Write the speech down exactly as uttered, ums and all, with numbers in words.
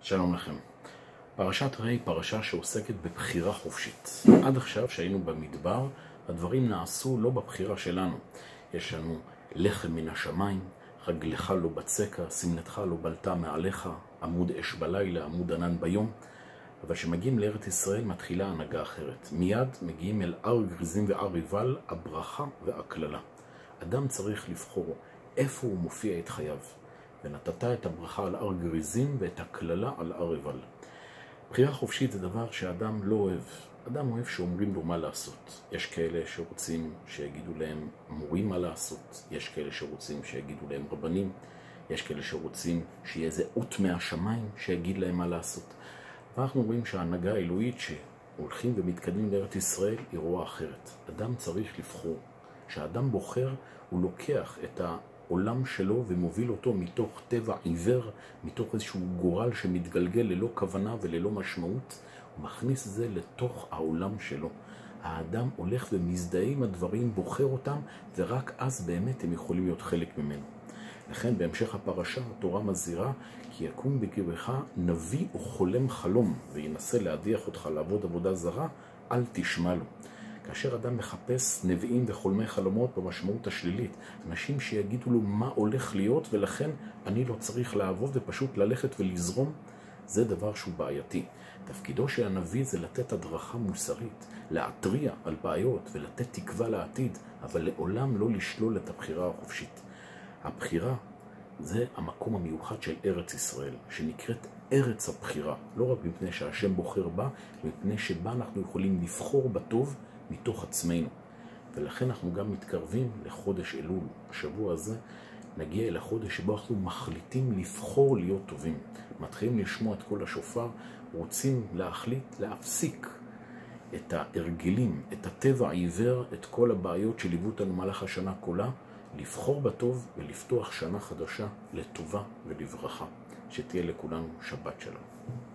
שלום לכם. פרשת ראה היא פרשה שעוסקת בבחירה חופשית. עד עכשיו שהיינו במדבר, הדברים נעשו לא בבחירה שלנו. יש לנו לחם מן השמיים, רגלך לא בצקה, סמלתך לא בלטה מעליך, עמוד אש בלילה, עמוד ענן ביום. אבל כשמגיעים לארץ ישראל מתחילה הנהגה אחרת. מיד מגיעים אל הר גריזים והר עיבל, הברכה והקללה. אדם צריך לבחור איפה הוא מופיע את חייו. ונתת את הברכה על הר גריזים ואת הקללה על הר עיבל. בחירה חופשית זה דבר שאדם לא אוהב. אדם אוהב שאומרים לו מה לעשות. יש כאלה שרוצים שיגידו להם מורים מה לעשות. יש כאלה שרוצים שיגידו להם רבנים. יש כאלה שרוצים שיהיה איזה אות מהשמיים שיגיד להם מה לעשות. ואנחנו רואים שההנהגה האלוהית שהולכים ומתקדמים לארץ ישראל היא רואה אחרת. אדם צריך לבחור. כשאדם בוחר הוא לוקח את העולם שלו ומוביל אותו מתוך טבע עיוור, מתוך איזשהו גורל שמתגלגל ללא כוונה וללא משמעות. הוא מכניס זה לתוך העולם שלו. האדם הולך ומזדהה עם הדברים, בוחר אותם, ורק אז באמת הם יכולים להיות חלק ממנו. לכן בהמשך הפרשה התורה מזהירה כי יקום בקרבך נביא או חולם חלום וינסה להדיח אותך לעבוד עבודה זרה, אל תשמע לו. כאשר אדם מחפש נביאים וחולמי חלומות במשמעות השלילית, אנשים שיגידו לו מה הולך להיות ולכן אני לא צריך לעבוד ופשוט ללכת ולזרום, זה דבר שהוא בעייתי. תפקידו של הנביא זה לתת הדרכה מוסרית, להתריע על בעיות ולתת תקווה לעתיד, אבל לעולם לא לשלול את הבחירה החופשית. הבחירה זה המקום המיוחד של ארץ ישראל, שנקראת ארץ הבחירה, לא רק מפני שהשם בוחר בה, מפני שבה אנחנו יכולים לבחור בטוב מתוך עצמנו. ולכן אנחנו גם מתקרבים לחודש אלול. השבוע הזה נגיע אל החודש שבו אנחנו מחליטים לבחור להיות טובים. מתחילים לשמוע את כל השופר, רוצים להחליט להפסיק את ההרגלים, את הטבע העיוור, את כל הבעיות שליוו אותנו במהלך השנה כולה, לבחור בטוב ולפתוח שנה חדשה לטובה ולברכה. שתהיה לכולנו שבת שלום.